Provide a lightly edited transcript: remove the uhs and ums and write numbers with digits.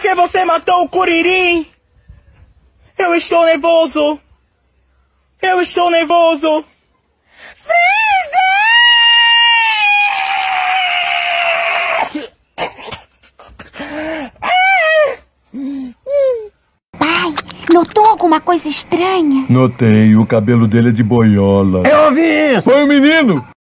Porque você matou o Kuririn. Eu estou nervoso. Eu estou nervoso. Pai, notou alguma coisa estranha? Notei, o cabelo dele é de boiola. Eu ouvi isso! Foi o menino!